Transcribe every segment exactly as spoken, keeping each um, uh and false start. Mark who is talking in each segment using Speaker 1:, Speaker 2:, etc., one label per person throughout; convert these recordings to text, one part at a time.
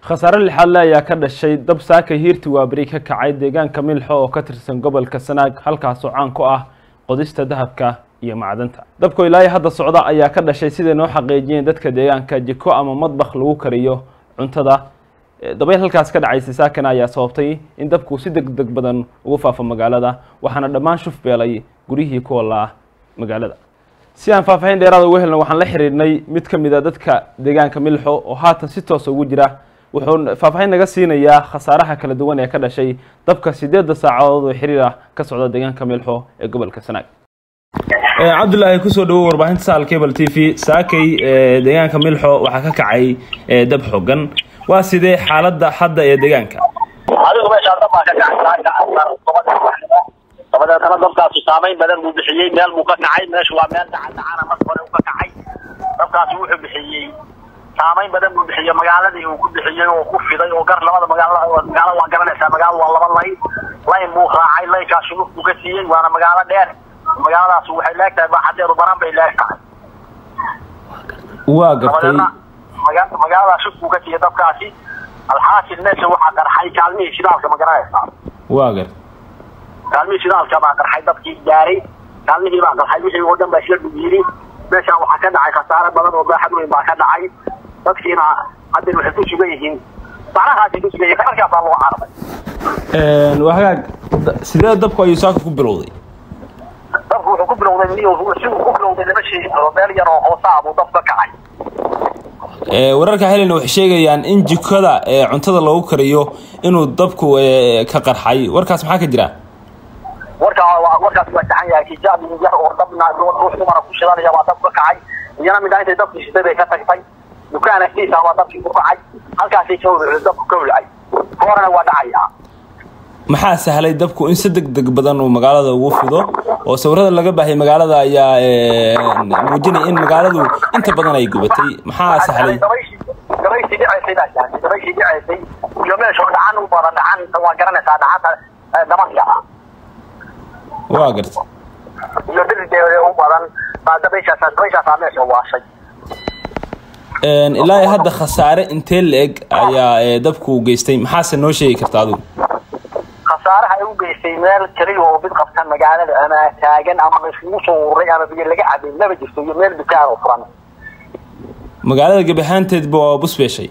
Speaker 1: خسارة الحالة يا كذا الشيء دب ساكا هيرتي وأمريكا كعيد ديجان كميل حو وكترسن قبل كسناق هالكا سوعان كواه قديستا ذهبكا iyo macdanta dabku ilaahay hadda socda ayaa ka dhashay sidii noo xaqiijiyeen dadka deegaanka jiko ama madbax lagu kariyo cuntada dabayl halkaas ka dhacay saakana ayaa sababtay in dabku si degdeg badan ugu faafo magaalada waxaana dhammaan shuf beelay gurihii ku walaa magaalada si aan faafahin dheeraad ugu helno waxaan la xiriirnay mid ka mid ah dadka deegaanka milxo oo haatan si toos ugu jira wuxuu faafahin naga siinayaa khasaaraha kala duwan ee ka dhashay dabka sideed saacadood oo xiriir ah ka socda deegaanka milxo ee gobolka Sanaag عبد الله كسو دو warbaahinta Sahal Cable T V saakay deegaanka milxo waxa ka kacay dab xogan waa sidee xaaladda hadda ee deegaanka
Speaker 2: adigu meesha dabka ka kacay sabada tan dabkaas saameyn badan uu bixiyay meel uu ka kacay meesha waa meel dacana mar hore uu ka kacay dabkaas wuxuu bixiyay saameyn badan uu bixiyay magaaladii uu ku bixiyay oo ku fiday oo gar labada magaalada magaalada waa garanaysaa magaalada waa laba lay lay buu raacay laykaas uu ka siiyay waana magaalo dheer magaaladaas waxay leegtahay baaxadeedu baran bay leegtahay
Speaker 1: waa gartay
Speaker 2: magaalada shubku ka tiyo dabkaasi alxaasil meesha waxa qarxay kaalmihii shidaalka magaranaysa
Speaker 1: waa gar
Speaker 2: kaalmihii shidaalka baa qarxay dabkii gaaray kaalmihii baa qarxay wixii oo dhan baa isla dhigiri meesha waxa ka dhacay khasaare badan oo baaxad weyn baa ka dhacay dadkiina hadda waxay ku sugan yihiin saarahaasi ku sugan yihiin halkaas baa loo carbay
Speaker 1: een waxa sidee dabku ayuu saaka ku bilowday
Speaker 2: wuxuu ku bilowday inuu si uu ku bilowday laba shay oo meel yar oo hoosaab uu dabka kacay
Speaker 1: ee wararka helena waxay sheegayaan in jikada ee cuntada lagu kariyo inuu dabku ka qarxay warkaas maxaa ka jira
Speaker 2: warka warkaas waa taxan yahay kijaab yar oo dabna ruux dumar ku shaqaynaya waa dabka kacay iyana mid ay dabka shidada ka tagtay dukaan agtiisa waa dabkii ku kacay halkaas ay joogay dabku ka wulay koorana waa dhacaya maxaa sahlay dabku in si degdeg badan uu magaalada ugu fido oo sawirada laga baahay magaalada ayaa muujinay in magaaladu inta badan ay gubatay maxaa sahlay dabayshi dhacay dabayshi dhacay iyo meesha dhacan u badan dhacan waa garanaysaa dhacada damanka waa gartay iyo dhirteeda u badan baa dabayshaas dabayshaas meesha waashay een ilaa hadda khasaare intee leeg ayaa dabku geystay maxaa noo sheegi kartaa adigu خسارة هاي وجيسي مال كريه وبيد قبضان مجالة أنا تاجن أما مش مصور أنا بيجي لقى عبد ما بيجي مال بتاعه فرنا مجالة جبهان تدبو بص بشيء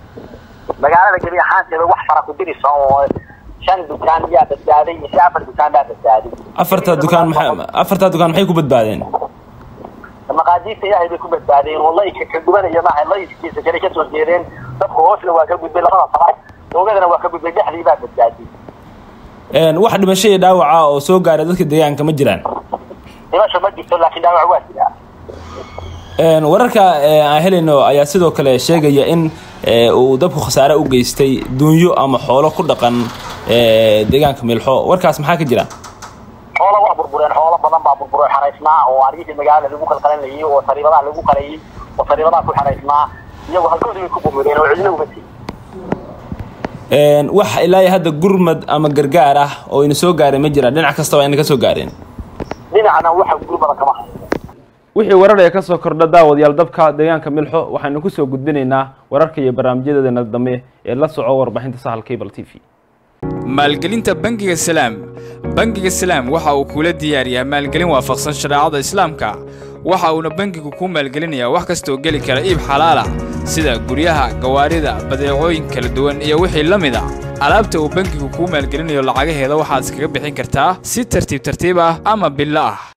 Speaker 2: مجالة جبهان تدبو وحفرة كتير صار شن دكان جاب السعودي مسافر دكان جاب السعودي أفرت الدكان محمد أفرت الدكان محي كوبت بعدين المقادير هي بيكون بعدين والله كجبان يا جماعة الله يسكت شركة وزيرين تبقوا وصل وكبد بالغلط طبعا وقدرنا وكبد بالجحدي بعد السعودي een wax dhimashay dhaawaca oo soo gaaray dadka deegaanka ma jiraan dhimasho ma jirto laakiin dhaawac waa jira een wararka aan helino ayaa sidoo kale sheegaya in uu dabku khasaare u geystay duunyo ama xoolo ku dhaqan ee deegaanka milxo warkaas maxaa ka jira xoolo waa burbureen xoolo badan baa burburay xaraysnaa oo arigii magaalada lagu qalqalanayay oo sariibada lagu qarayay oo sariibada ku xaraysnaa iyagu halkoodii ku burbureen oo cidina uga tii een wax ilaa hadda gurmad ama gargaar ah oo ina soo gaaray ma jira dhinac kasta waa in ka soo gaareen dhinacna waxa gurmada kama wixii warar ay ka soo kordha daawadayaal dabka deegaanka milxo waxaanu ku soo gudbinaynaa wararka iyo barnaamijyadeena dambe ee la soco warbaahinta Sahal Cable T V
Speaker 3: maalgelinta bangiga Salaam bangiga Salaam waxa uu kula diyaariyaa maalgelin waafaqsan shariicada Islaamka waxa uu bangigu ku maalgelinayaa wax kasta oo gali kara iib xalaal ah sida guryaha gawaarida badeecooyin kala duwan iyo wixii la mid ah alaabta uu bangigu ku maalgelinayo lacagaheeda waxaad iskaga bixin kartaa si tartiib tartiib ah ama bilaa ah